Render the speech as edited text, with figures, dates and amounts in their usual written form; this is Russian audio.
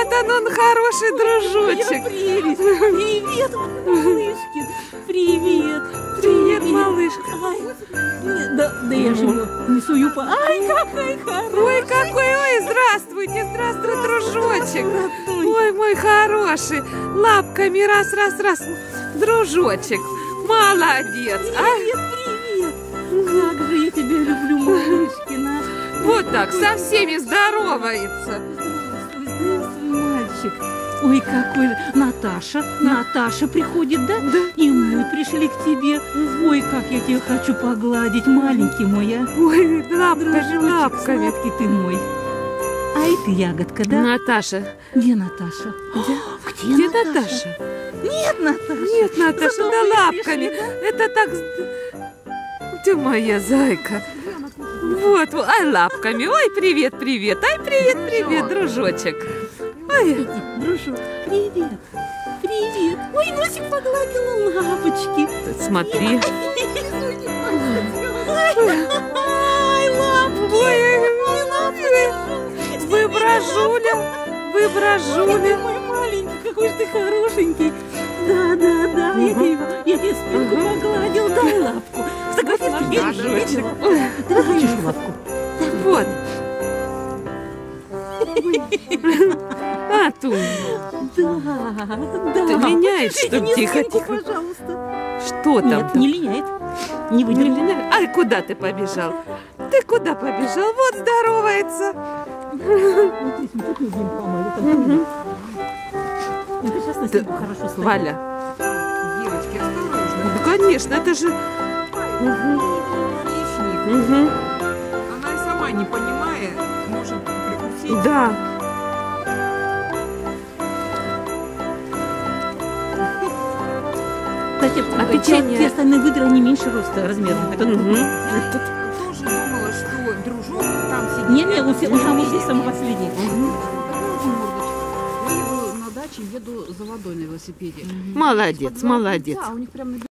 Вот он хороший дружочек. Привет, малышки. Привет. Привет, малышка. Да я же его несу юпа. Ай, какой хороший. Ой, какой, ой, здравствуйте, здравствуй, дружочек. Ой, мой хороший. Лапками раз. Дружочек. Молодец. Привет. Как же я тебя люблю, малышкина. Вот так, со всеми здоровается. Здравствуй, мальчик. Ой, какой же. Наташа приходит, да? Да. И мы пришли к тебе. Ой, как я тебя хочу погладить, маленький мой, а. Ой, Дружочек, лапками. сладкий ты мой. А это ягодка, да? Наташа. Где Наташа? Где Наташа? Нет, Наташа. Нет, Наташа, За да тобой лапками. пришли, Это так... Где моя зайка? Вот, ай, лапками. Ой, привет. Ай, привет, дружочек. Ой. Иди, дружок, привет. Ой, носик погладила лапочки. Тут смотри. Ай, лапки. Ой, выброжуля. Ой, мой маленький, какой же ты хорошенький. Да, я тебе спинку погладил. Дай лапку. Согласись, Дружочек. ты хочешь лапку? Вот. А, тут. Да. Ты линяет, что Не тихо. спинку, пожалуйста. Что там? Нет, не линяет. Не Не выдержит. линяет? Ай, куда ты побежал? Ты куда побежал? Вот здоровается. Вот здесь мы тут будем помыть. Это сейчас на спинку хорошо стоит. Валя. Девочки, осторожно. Ну, конечно, это же... Хищник. Она и сама не понимает, может прикусить. Да. Кстати, А печенье? те остальные выдры, они меньше роста размером. Это Мгм. Тоже думала, что дружок там сидит. Не, он самый здесь, самый последний. Я еду на даче, еду за водой на велосипеде. Молодец. Да, у них прям на